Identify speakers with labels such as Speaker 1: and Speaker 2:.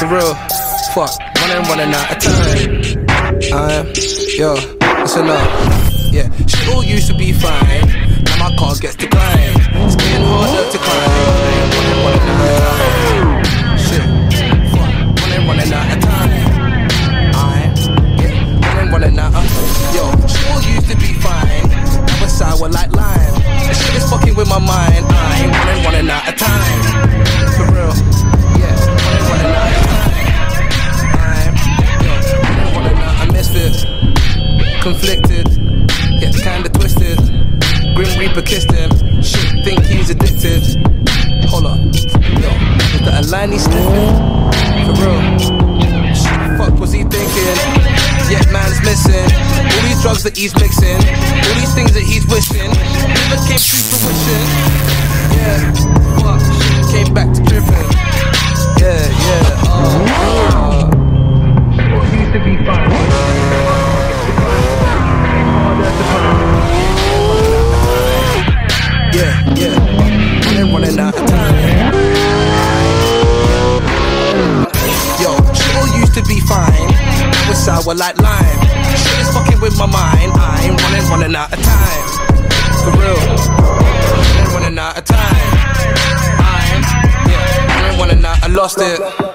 Speaker 1: real. Fuck, running out of time. Yo, it's enough. Yeah, shit all used to be fine. Now my car gets declined. It's getting harder to climb. Running out of time. Shit, fuck, running out of time. Running out of. Yo, shit all used to be fine. Now it's sour like lime. This shit is fucking with my mind. I'm running out of time. For real, yeah, running out of time. I'm running out. I missed it. Conflicted, yeah, kinda twisted. Grim Reaper kissed him. Shit, think he's addicted. Hold up, yo, is that a line he's sniffing? For real, shit, fuck was he thinking? Yet man's missing. All these drugs that he's mixing, all these things that he's wishing, never came to fruition. Yeah, fuck, shit came back to tripping. Yeah, what used to be fine. Yeah, running out of time. Yo, shit all used to be fine. Now it's sour like lime. Shit is fucking with my mind. I'm running out of time. For real, running out of time. I'm running out. I lost it.